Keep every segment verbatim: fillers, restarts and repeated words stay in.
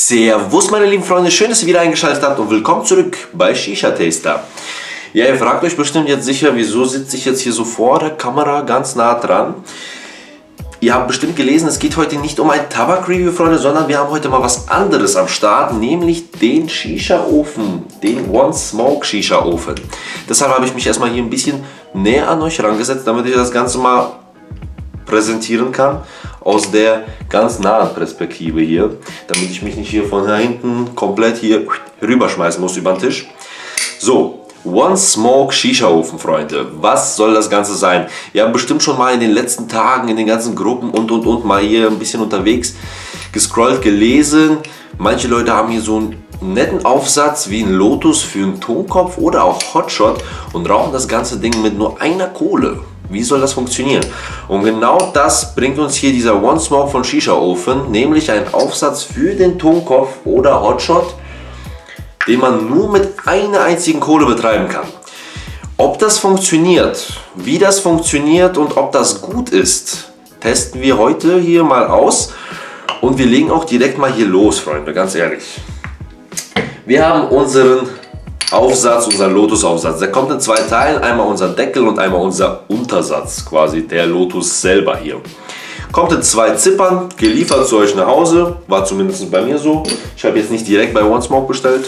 Servus meine lieben Freunde, schön, dass ihr wieder eingeschaltet habt und willkommen zurück bei Shisha Taster. Ja, ihr fragt euch bestimmt jetzt sicher, wieso sitze ich jetzt hier so vor der Kamera ganz nah dran. Ihr habt bestimmt gelesen, es geht heute nicht um ein Tabak-Review, Freunde, sondern wir haben heute mal was anderes am Start, nämlich den Shisha-Ofen, den One Smoke Shisha-Ofen. Deshalb habe ich mich erstmal hier ein bisschen näher an euch rangesetzt, damit ich das Ganze mal präsentieren kann, aus der ganz nahen Perspektive hier, damit ich mich nicht hier von hinten komplett hier rüberschmeißen muss über den Tisch. So. One Smoke Shisha Ofen, Freunde. Was soll das Ganze sein? Ihr habt bestimmt schon mal in den letzten Tagen in den ganzen Gruppen und und und mal hier ein bisschen unterwegs gescrollt, gelesen. Manche Leute haben hier so einen netten Aufsatz wie ein Lotus für einen Tonkopf oder auch Hotshot und rauchen das ganze Ding mit nur einer Kohle. Wie soll das funktionieren? Und genau das bringt uns hier dieser One Smoke von Shisha Ofen, nämlich ein Aufsatz für den Tonkopf oder Hotshot, den man nur mit einer einzigen Kohle betreiben kann. Ob das funktioniert, wie das funktioniert und ob das gut ist, testen wir heute hier mal aus. Und wir legen auch direkt mal hier los, Freunde, ganz ehrlich. Wir haben unseren Aufsatz, unseren Lotus-Aufsatz. Der kommt in zwei Teilen, einmal unser Deckel und einmal unser Untersatz, quasi der Lotus selber hier. Kommt in zwei Zippern, geliefert zu euch nach Hause, war zumindest bei mir so. Ich habe jetzt nicht direkt bei One Smoke bestellt.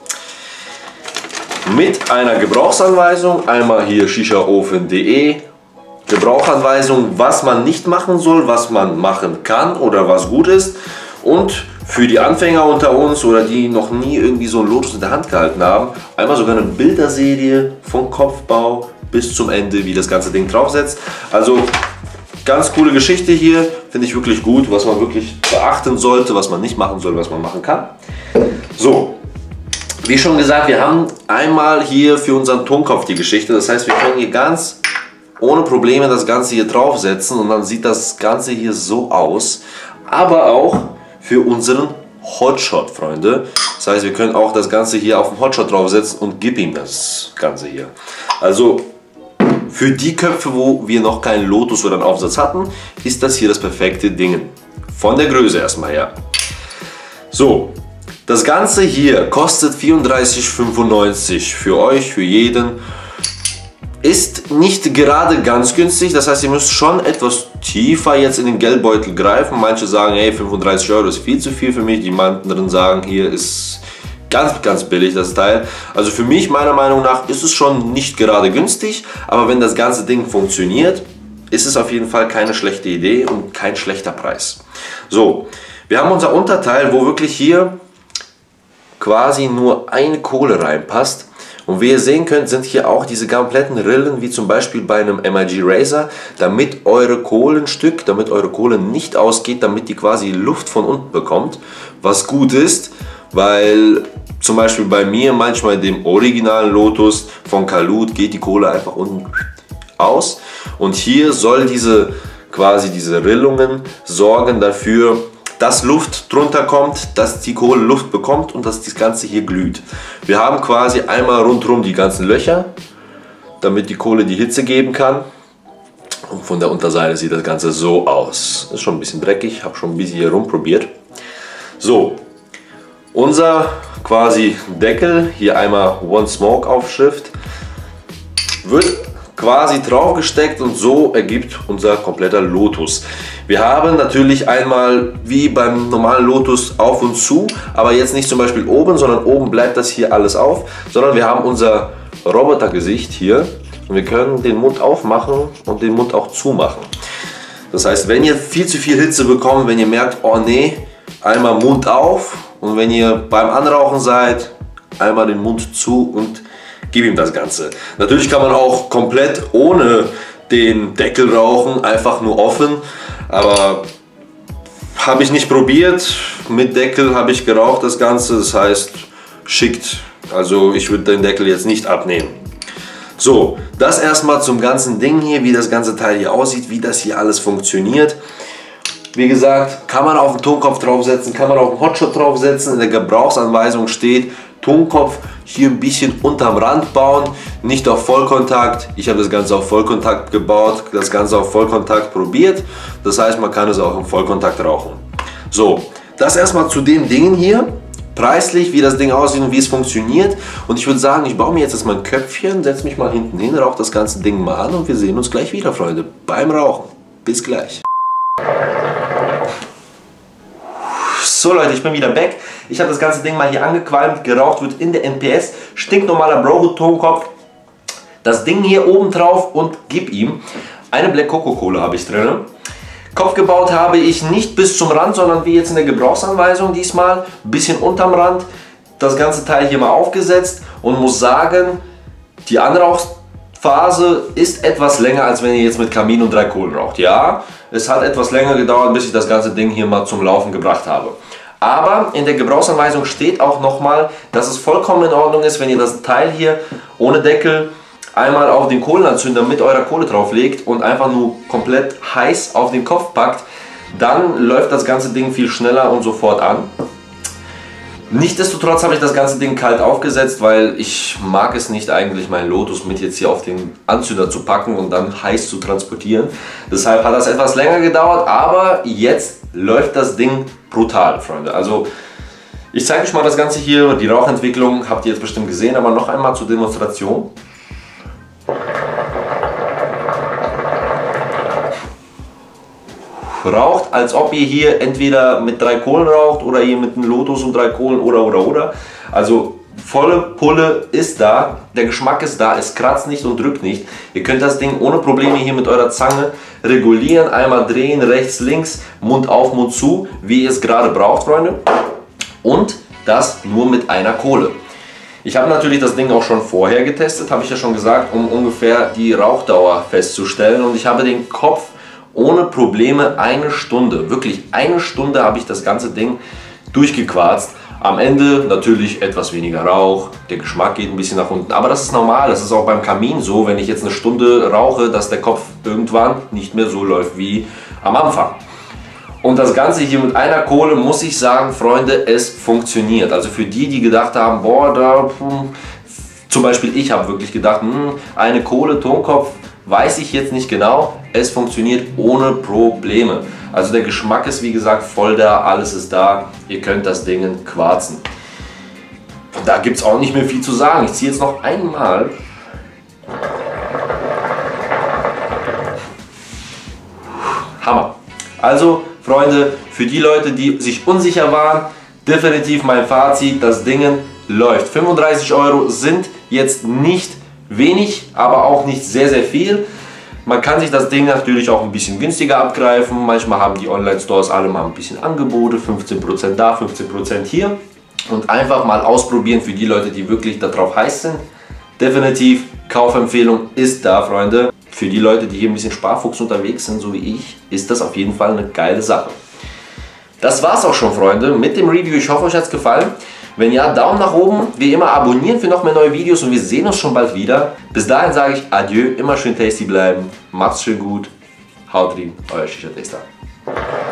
Mit einer Gebrauchsanweisung, einmal hier shishaofen punkt de, Gebrauchsanweisung, was man nicht machen soll, was man machen kann oder was gut ist. Und für die Anfänger unter uns oder die noch nie irgendwie so einen Lotus in der Hand gehalten haben, einmal sogar eine Bilderserie vom Kopfbau bis zum Ende, wie das ganze Ding draufsetzt. Also ganz coole Geschichte hier, finde ich wirklich gut, was man wirklich beachten sollte, was man nicht machen soll, was man machen kann. So. Wie schon gesagt, wir haben einmal hier für unseren Tonkopf die Geschichte. Das heißt, wir können hier ganz ohne Probleme das Ganze hier draufsetzen und dann sieht das Ganze hier so aus. Aber auch für unseren Hotshot, Freunde. Das heißt, wir können auch das Ganze hier auf den Hotshot draufsetzen und gib ihm das Ganze hier. Also für die Köpfe, wo wir noch keinen Lotus oder einen Aufsatz hatten, ist das hier das perfekte Ding. Von der Größe erstmal her. So. Das Ganze hier kostet vierunddreißig fünfundneunzig für euch, für jeden. Ist nicht gerade ganz günstig, das heißt, ihr müsst schon etwas tiefer jetzt in den Geldbeutel greifen. Manche sagen, hey, fünfunddreißig Euro ist viel zu viel für mich. Die anderen sagen, hier ist ganz, ganz billig das Teil. Also für mich, meiner Meinung nach, ist es schon nicht gerade günstig. Aber wenn das ganze Ding funktioniert, ist es auf jeden Fall keine schlechte Idee und kein schlechter Preis. So, wir haben unser Unterteil, wo wirklich hier quasi nur eine Kohle reinpasst. Und wie ihr sehen könnt, sind hier auch diese kompletten Rillen, wie zum Beispiel bei einem M I G Razor, damit eure Kohlenstück, damit eure Kohle nicht ausgeht, damit die quasi Luft von unten bekommt, was gut ist, weil zum Beispiel bei mir manchmal dem originalen Lotus von Kalut geht die Kohle einfach unten aus. Und hier soll diese quasi diese Rillungen sorgen dafür, dass Luft drunter kommt, dass die Kohle Luft bekommt und dass das Ganze hier glüht. Wir haben quasi einmal rundherum die ganzen Löcher, damit die Kohle die Hitze geben kann. Und von der Unterseite sieht das Ganze so aus. Ist schon ein bisschen dreckig, habe schon ein bisschen hier rumprobiert. So, unser quasi Deckel, hier einmal One Smoke Aufschrift, wird quasi drauf gesteckt und so ergibt unser kompletter Lotus. Wir haben natürlich einmal wie beim normalen Lotus auf und zu, aber jetzt nicht zum Beispiel oben, sondern oben bleibt das hier alles auf, sondern wir haben unser Robotergesicht hier und wir können den Mund aufmachen und den Mund auch zumachen. Das heißt, wenn ihr viel zu viel Hitze bekommt, wenn ihr merkt, oh nee, einmal Mund auf und wenn ihr beim Anrauchen seid, einmal den Mund zu und gib ihm das Ganze. Natürlich kann man auch komplett ohne den Deckel rauchen, einfach nur offen. Aber habe ich nicht probiert. Mit Deckel habe ich geraucht das Ganze. Das heißt, schickt. Also ich würde den Deckel jetzt nicht abnehmen. So, das erstmal zum ganzen Ding hier, wie das ganze Teil hier aussieht, wie das hier alles funktioniert. Wie gesagt, kann man auf den Tonkopf draufsetzen, kann man auf den Hotshot draufsetzen. In der Gebrauchsanweisung steht, Tonkopf hier ein bisschen unterm Rand bauen, nicht auf Vollkontakt. Ich habe das Ganze auf Vollkontakt gebaut, das Ganze auf Vollkontakt probiert. Das heißt, man kann es auch im Vollkontakt rauchen. So, das erstmal zu den Dingen hier. Preislich, wie das Ding aussieht und wie es funktioniert. Und ich würde sagen, ich baue mir jetzt erstmal ein Köpfchen, setze mich mal hinten hin, rauche das ganze Ding mal an und wir sehen uns gleich wieder, Freunde, beim Rauchen. Bis gleich. So Leute, ich bin wieder back. Ich habe das ganze Ding mal hier angequalmt, geraucht wird in der N P S. Stinknormaler Brohood Tonkopf. Das Ding hier oben drauf und gib ihm. Eine Black Coco Kohle habe ich drin. Kopf gebaut habe ich nicht bis zum Rand, sondern wie jetzt in der Gebrauchsanweisung diesmal, ein bisschen unterm Rand, das ganze Teil hier mal aufgesetzt und muss sagen, die Anrauchphase ist etwas länger, als wenn ihr jetzt mit Kamin und drei Kohlen raucht. Ja, es hat etwas länger gedauert, bis ich das ganze Ding hier mal zum Laufen gebracht habe. Aber in der Gebrauchsanweisung steht auch nochmal, dass es vollkommen in Ordnung ist, wenn ihr das Teil hier ohne Deckel einmal auf den Kohlenanzünder mit eurer Kohle drauflegt und einfach nur komplett heiß auf den Kopf packt, dann läuft das ganze Ding viel schneller und sofort an. Nichtsdestotrotz habe ich das ganze Ding kalt aufgesetzt, weil ich mag es nicht eigentlich, meinen Lotus mit jetzt hier auf den Anzünder zu packen und dann heiß zu transportieren. Deshalb hat das etwas länger gedauert, aber jetzt läuft das Ding brutal, Freunde. Also ich zeige euch mal das Ganze hier, die Rauchentwicklung habt ihr jetzt bestimmt gesehen, aber noch einmal zur Demonstration. Raucht, als ob ihr hier entweder mit drei Kohlen raucht oder ihr mit einem Lotus und drei Kohlen oder oder oder. Also volle Pulle ist da, der Geschmack ist da, es kratzt nicht und drückt nicht. Ihr könnt das Ding ohne Probleme hier mit eurer Zange regulieren, einmal drehen, rechts, links, Mund auf, Mund zu, wie ihr es gerade braucht, Freunde. Und das nur mit einer Kohle. Ich habe natürlich das Ding auch schon vorher getestet, habe ich ja schon gesagt, um ungefähr die Rauchdauer festzustellen. Und ich habe den Kopf ohne Probleme eine Stunde, wirklich eine Stunde habe ich das ganze Ding durchgequarzt. Am Ende natürlich etwas weniger Rauch, der Geschmack geht ein bisschen nach unten, aber das ist normal, das ist auch beim Kamin so, wenn ich jetzt eine Stunde rauche, dass der Kopf irgendwann nicht mehr so läuft wie am Anfang. Und das Ganze hier mit einer Kohle, muss ich sagen, Freunde, es funktioniert. Also für die, die gedacht haben, boah, da, hm, zum Beispiel ich habe wirklich gedacht, hm, eine Kohle, Tonkopf, weiß ich jetzt nicht genau, es funktioniert ohne Probleme. Also der Geschmack ist wie gesagt voll da, alles ist da, ihr könnt das Ding quarzen. Und da gibt es auch nicht mehr viel zu sagen. Ich ziehe jetzt noch einmal. Hammer. Also Freunde, für die Leute, die sich unsicher waren, definitiv mein Fazit, das Ding läuft. fünfunddreißig Euro sind jetzt nicht wenig, aber auch nicht sehr, sehr viel. Man kann sich das Ding natürlich auch ein bisschen günstiger abgreifen. Manchmal haben die Online-Stores alle mal ein bisschen Angebote, fünfzehn Prozent da, fünfzehn Prozent hier. Und einfach mal ausprobieren für die Leute, die wirklich darauf heiß sind. Definitiv, Kaufempfehlung ist da, Freunde. Für die Leute, die hier ein bisschen Sparfuchs unterwegs sind, so wie ich, ist das auf jeden Fall eine geile Sache. Das war's auch schon, Freunde, mit dem Review. Ich hoffe, euch hat's gefallen. Wenn ja, Daumen nach oben, wie immer abonnieren für noch mehr neue Videos und wir sehen uns schon bald wieder. Bis dahin sage ich Adieu, immer schön tasty bleiben, macht's schön gut, haut rein, euer Shisha Taster.